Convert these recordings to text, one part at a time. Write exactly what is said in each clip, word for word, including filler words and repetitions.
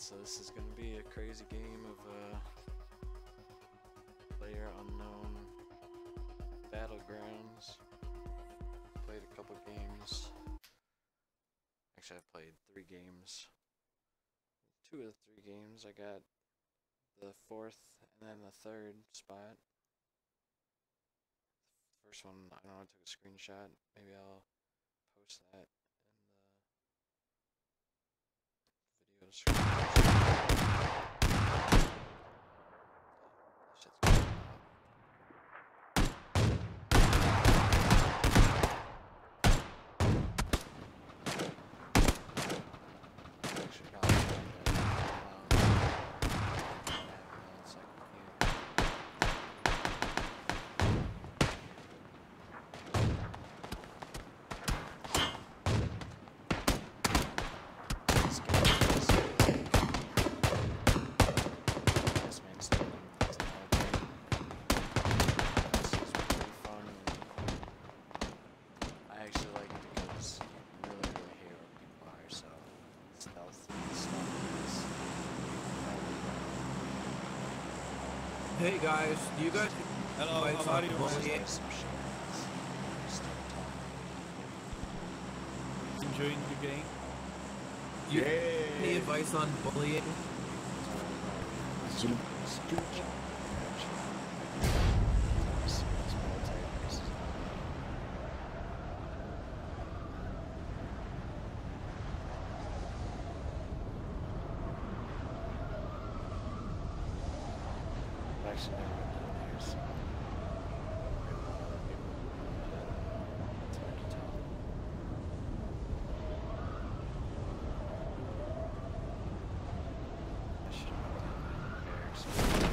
Alright, so this is gonna be a crazy game of uh, PLAYERUNKNOWN Battlegrounds. Played a couple games. Actually, I played three games. Two of the three games, I got the fourth and then the third spot. The first one, I don't know, I took a screenshot. Maybe I'll post that in the video description. Shit's going on. Actually, got it. Hey guys, do you guys Hello, how are you? Enjoying the game? Do you have any advice on bullying? Actually, never been down here, so it's hard to tell. I should have went down the barracks.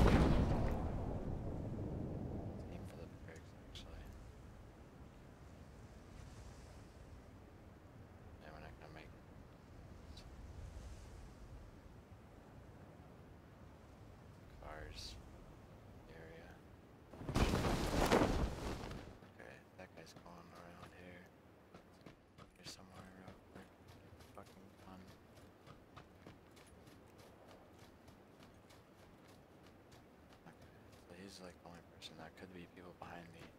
Aim for the barracks, actually. Yeah, we're not gonna make it. Cars. Going around here. Here somewhere real quick. Fucking fun. Okay, so he's like the only person. That could be people behind me.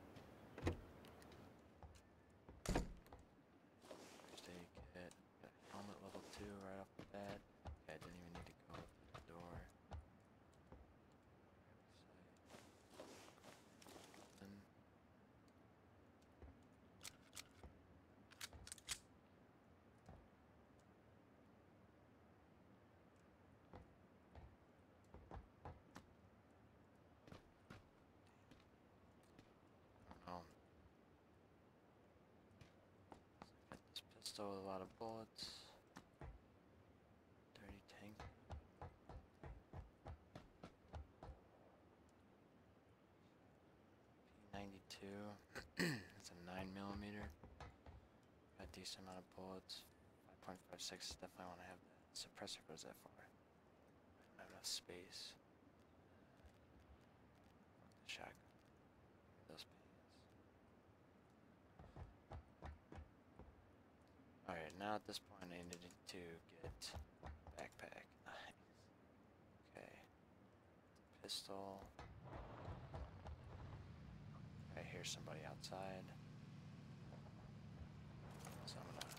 First aid kit. Got helmet level two right off the bat. Okay, I didn't even need to go up to the door. Pistol with a lot of bullets. Dirty tank. P ninety-two. It's a nine millimeter. Got a decent amount of bullets. five point five six. Definitely want to have that. Suppressor goes that far. I don't have enough space. The shotgun. Those pants. Alright, now at this point I needed to get backpack. Nice. Okay. Pistol. I hear somebody outside. So I'm gonna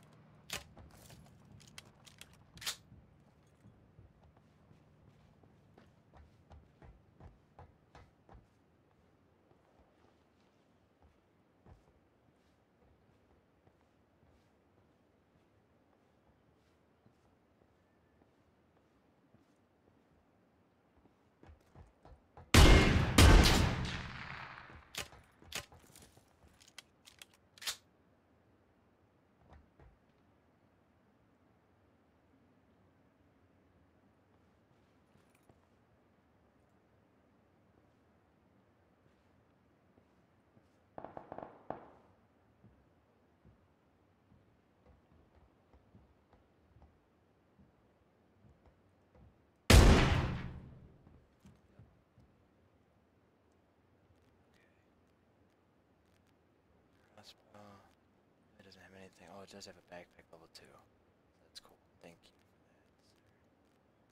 crossbow. It doesn't have anything. Oh, it does have a backpack level two. That's cool. Thank you for that, sir.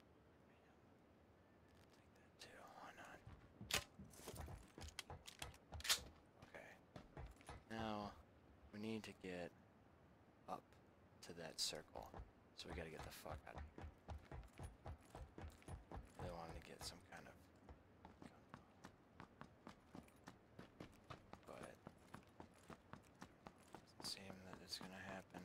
need to get up to that circle. So we gotta get the fuck out of here. They wanted to get some kind of but it doesn't seem that it's gonna happen.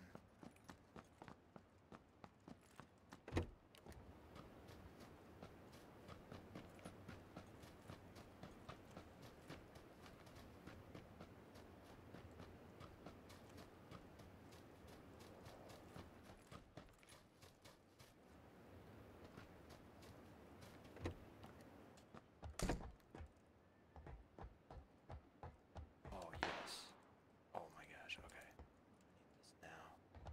Oh yes. Oh my gosh, okay. I need this now.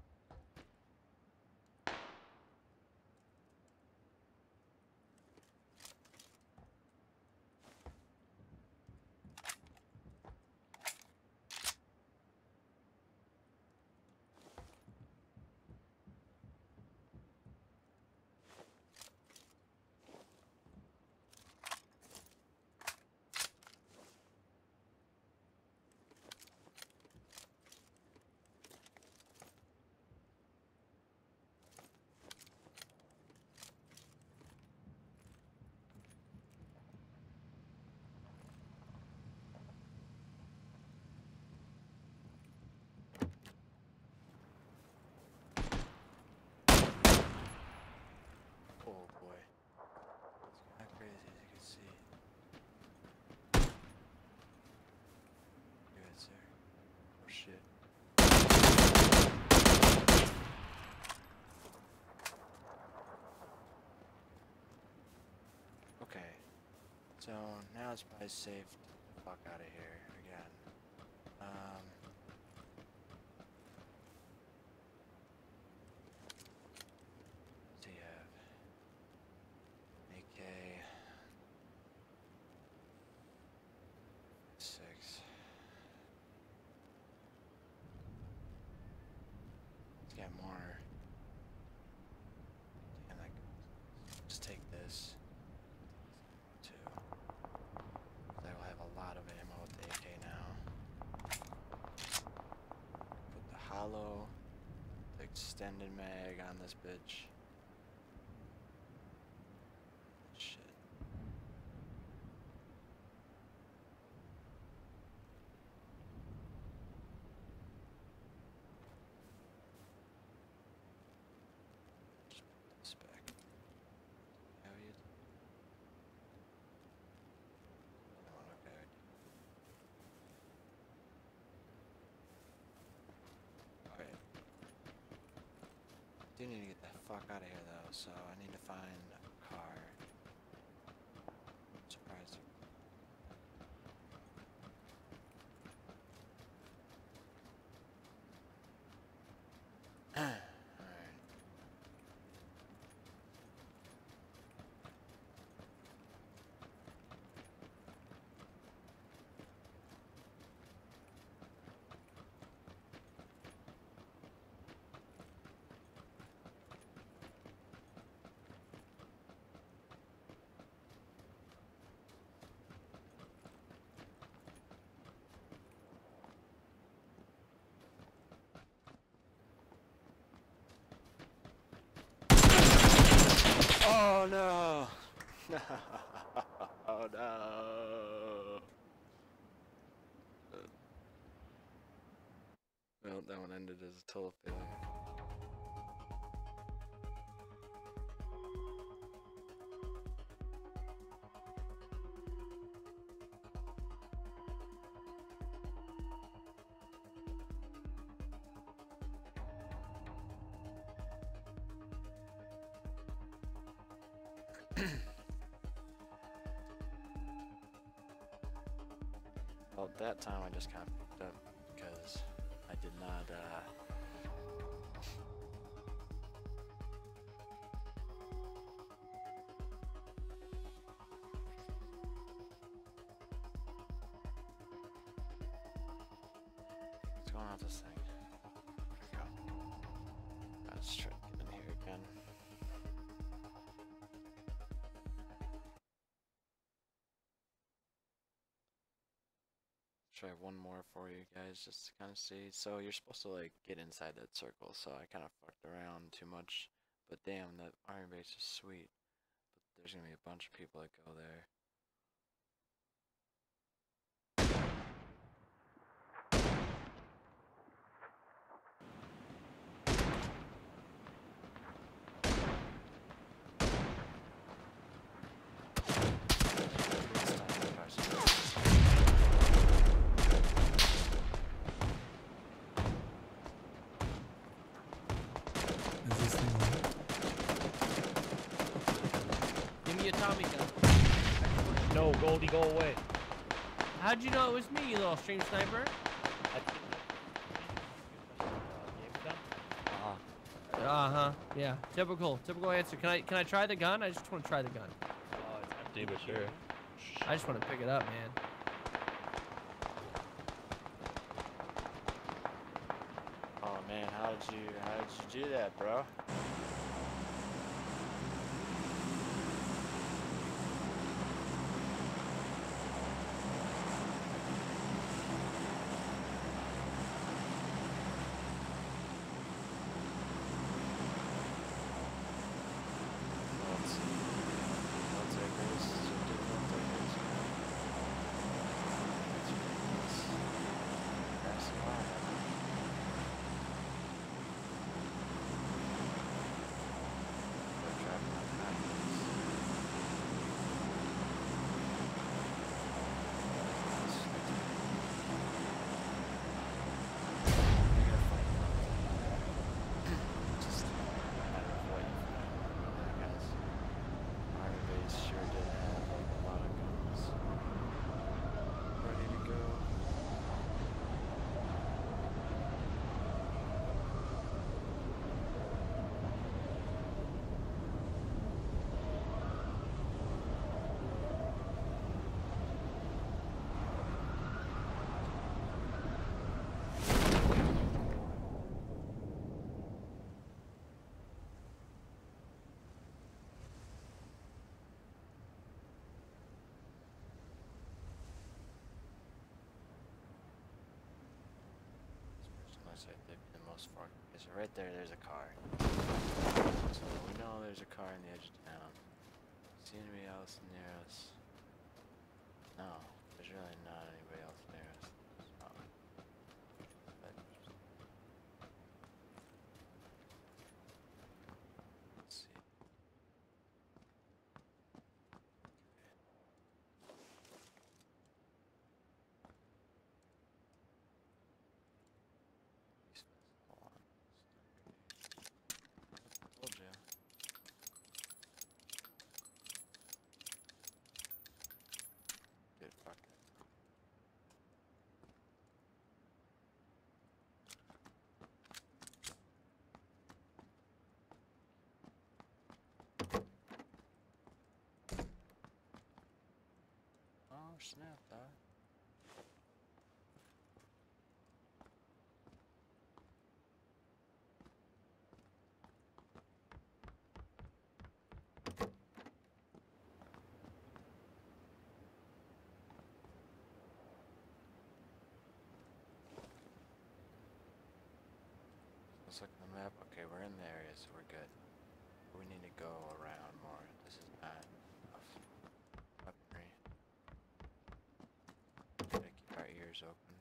Oh boy. It's kind of crazy as you can see. Good, sir. Oh shit. Okay. So now it's probably safe to get the fuck out of here again. Um. So you have A K six. It's got more. And like, just take this too. I will have a lot of ammo with the A K now. Put the hollow, the extended mag on this bitch. Shit. Just put this back. How you? No, okay. Okay. Do need to get the fuck out of here though, so I need to find a car. I'm surprised. Alright. Oh no! Oh no! Well, that one ended as a total failure. Well, that time I just kind of picked up because I did not, uh... What's going on with this thing? There we go. Let's try to get in here again. try one more for you guys just to kind of see. So you're supposed to like get inside that circle, so I kind of fucked around too much. But damn, that iron base is sweet. But there's gonna be a bunch of people that go there. Is this thing on? Give me a Tommy gun. No, Goldie, go away. How'd you know it was me, you little stream sniper? Uh-huh. Uh-huh. Yeah. Typical. Typical answer. Can I can I try the gun? I just want to try the gun. Oh, it's empty, but sure. I just want to pick it up, man. Oh man, how did you how did you do that, bro? Let's see. One takers. So do one takers. That's fine. Looks like they'd be the most far. Okay, so right there, there's a car. So we know there's a car in the edge of town. See anybody else near us? No, there's really not anybody else near us. So, but, let's see. Hold on. Told you. Dude, fuck it. Oh snap, dog. Let's look at the map. Okay, we're in the area, so we're good. We need to go around more. This is not enough weaponry. Gotta keep our ears open.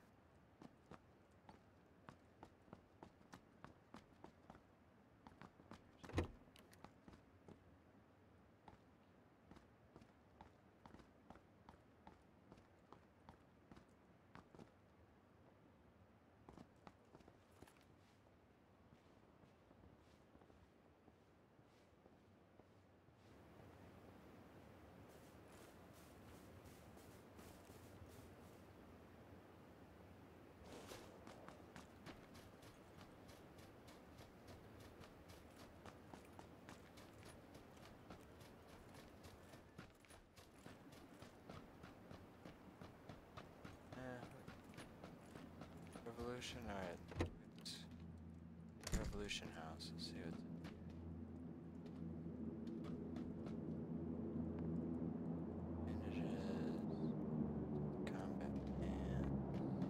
Revolution, alright. Revolution house, let's see what's images, combat plans.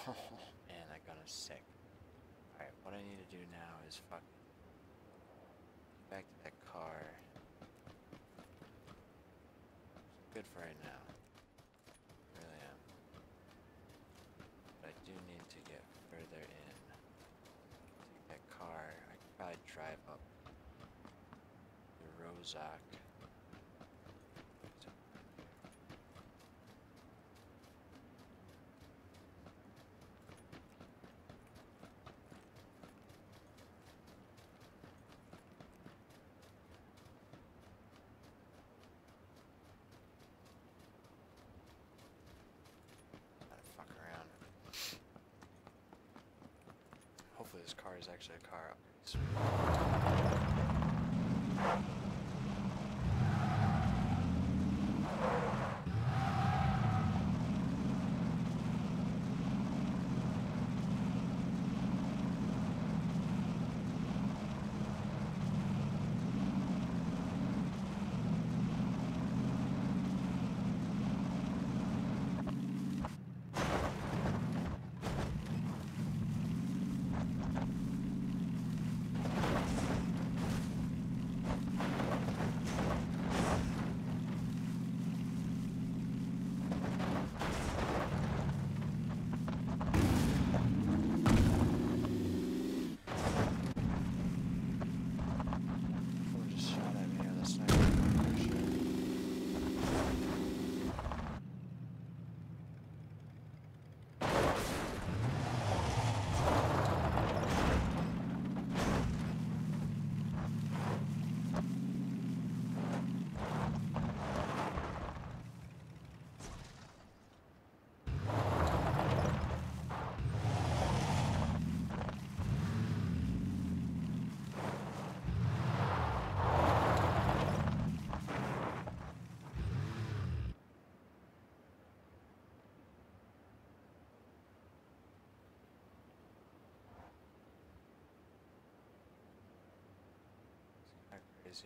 Oh man, that gun is sick. Alright, what I need to do now is fucking get back to that car. Good for right now. Really am. But I do need to get further in. Take that car. I could probably drive up the Rozak. Hopefully this car is actually a car. Crazy.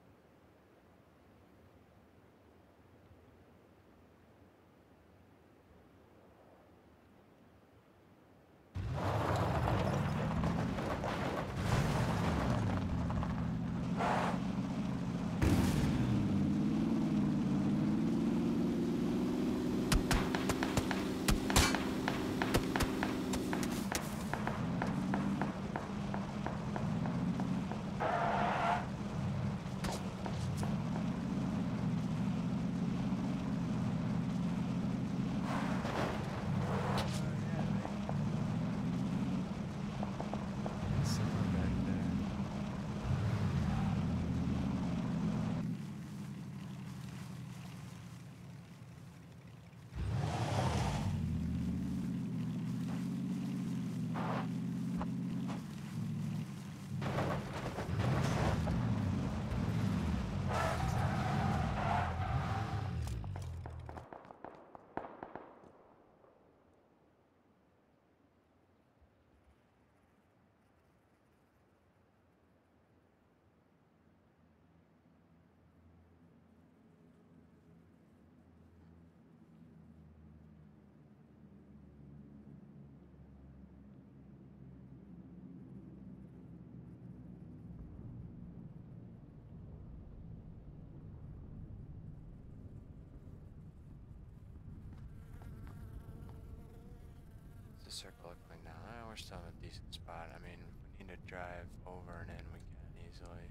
Circle look like now? Eh, we're still in a decent spot. I mean, if we need to drive over and in, we can easily.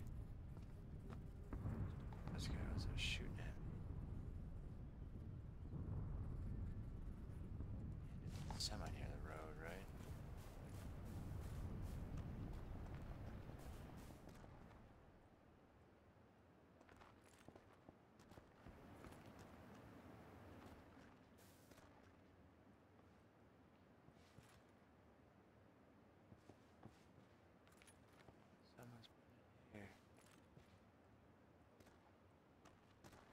This guy was just shooting at me. Semi near the road, right? Someone's here.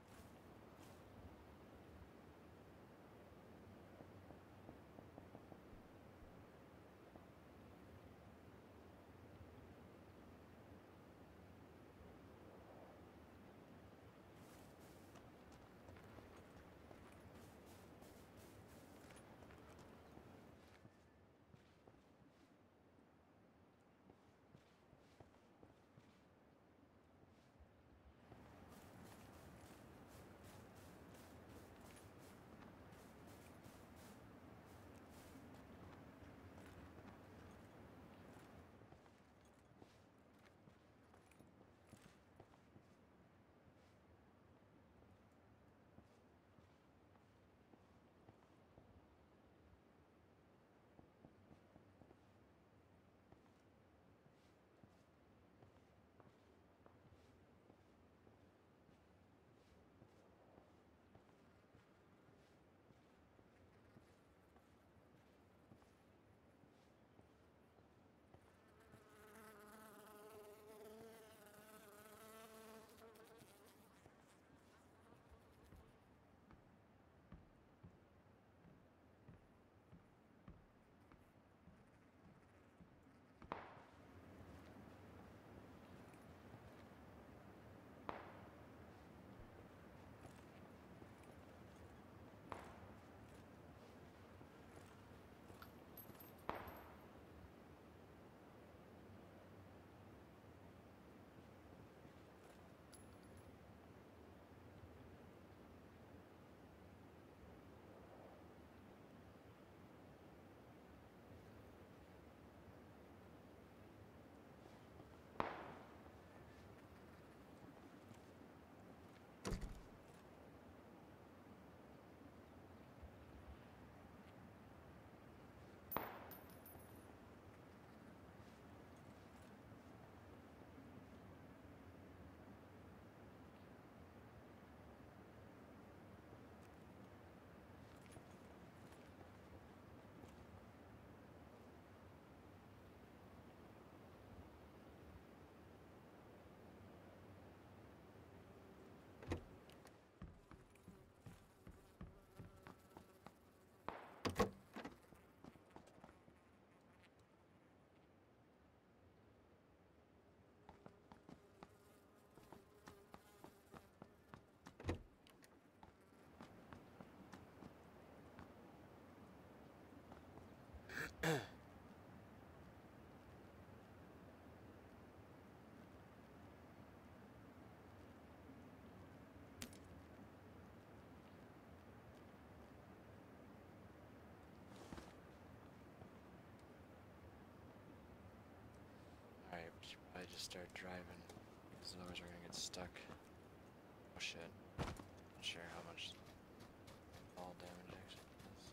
to start driving, because otherwise we're gonna get stuck. Oh shit. Not sure how much fall damage actually does.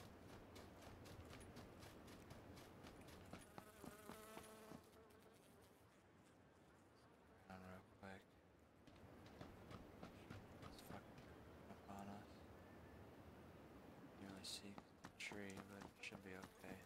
Down real quick. It's fucking up on us. Can't really see the tree, but it should be okay.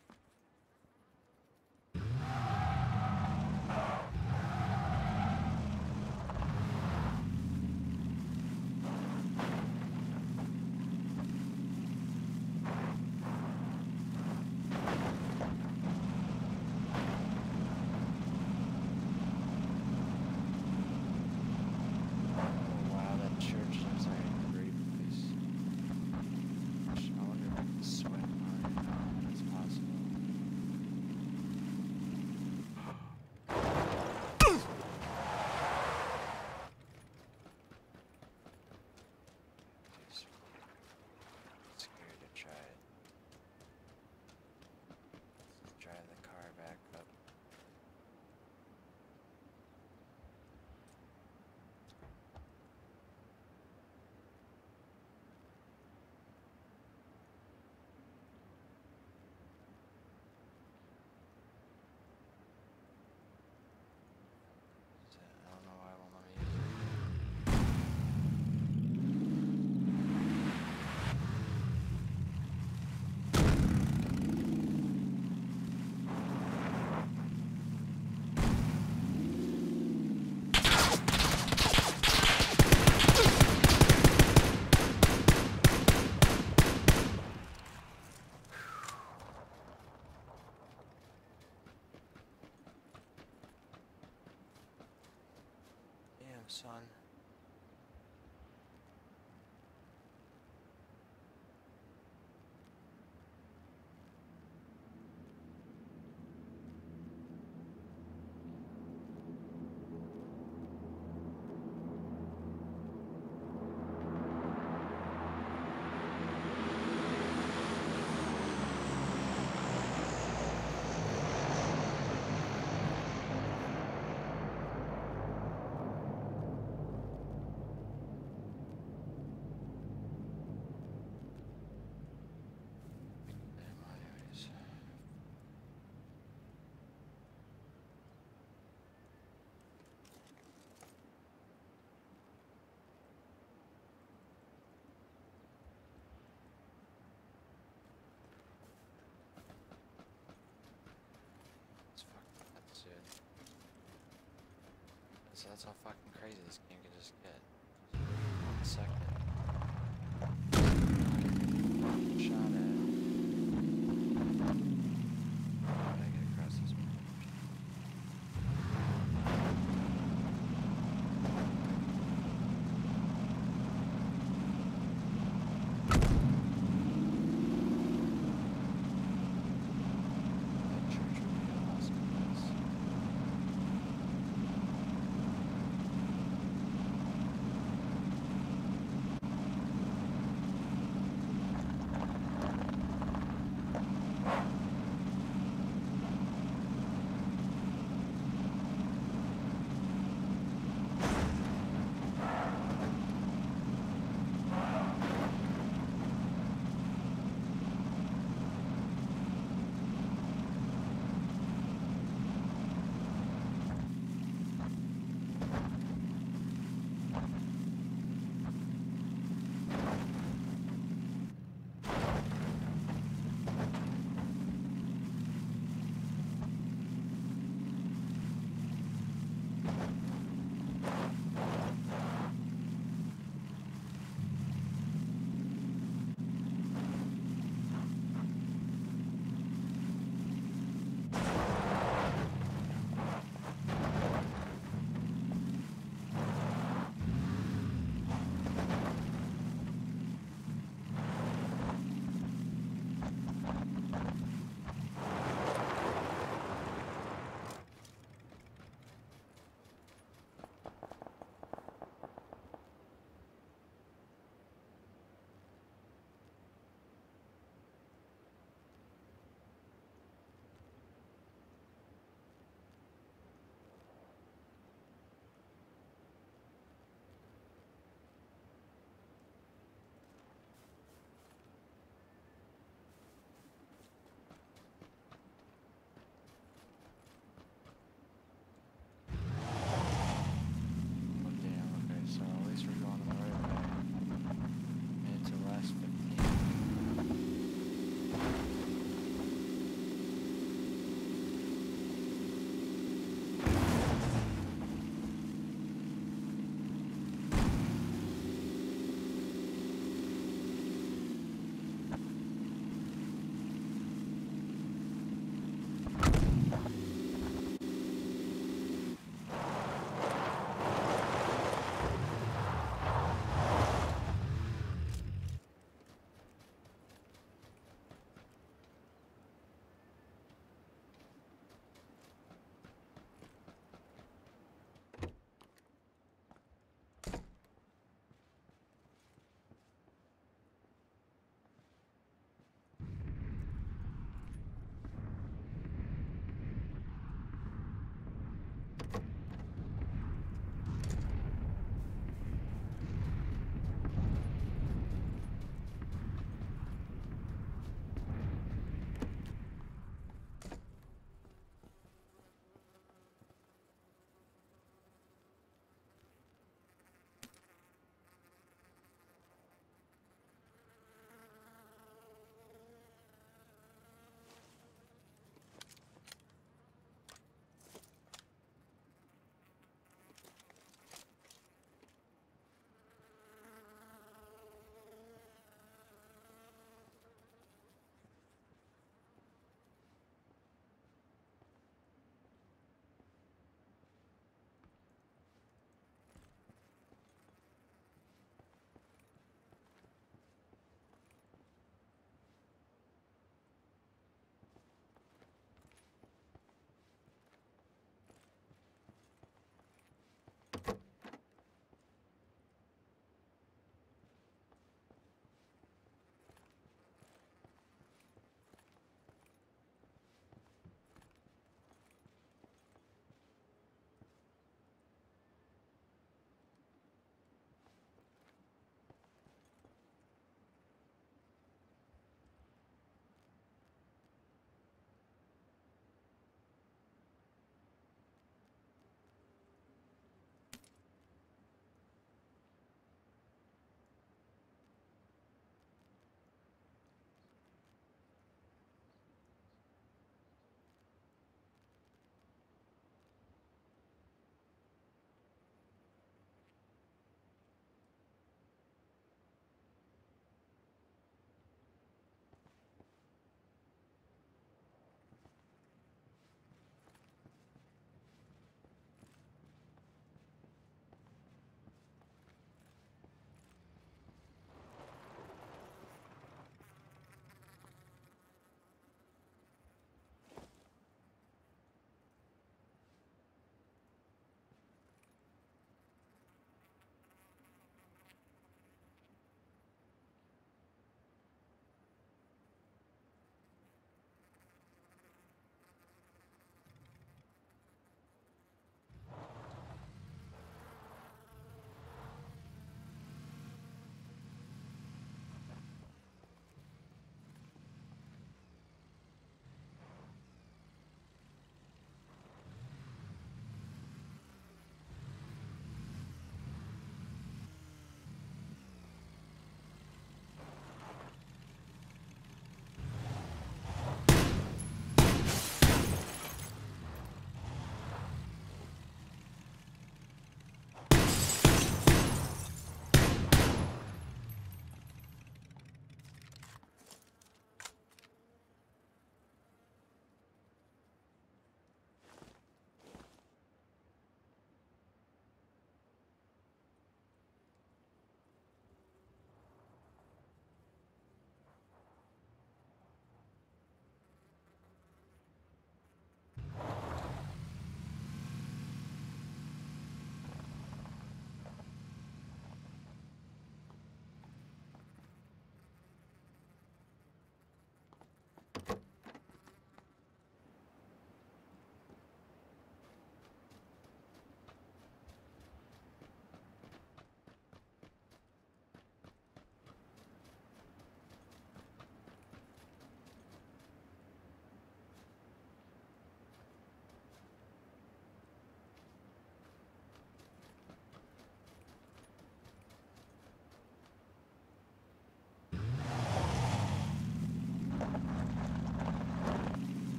Son. So that's how fucking crazy this game can just get. One second. Shot at. How did I get across this one? That church would be an awesome place.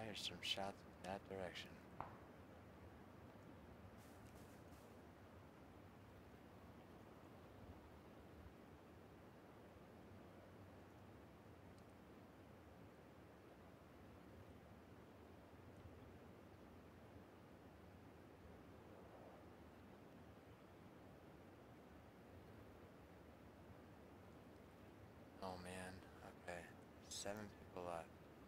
hear some shots in that direction. Oh man, okay. Seven people left.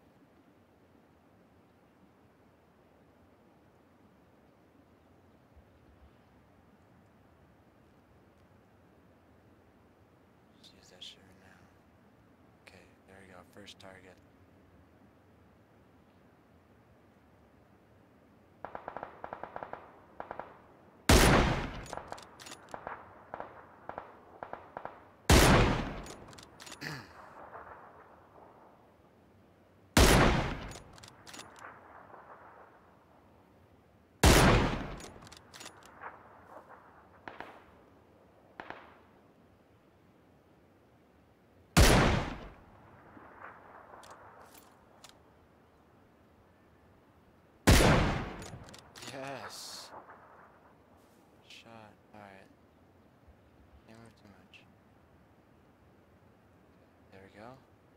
Just use that shit right now. Okay, there we go. First target. Yes. Shot. Alright. Can't move too much. There we go.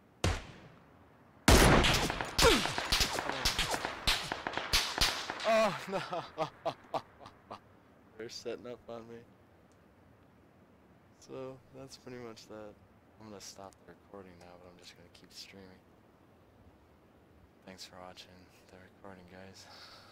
Oh no! They're setting up on me. So that's pretty much that. I'm gonna stop the recording now, but I'm just gonna keep streaming. Thanks for watching the recording, guys.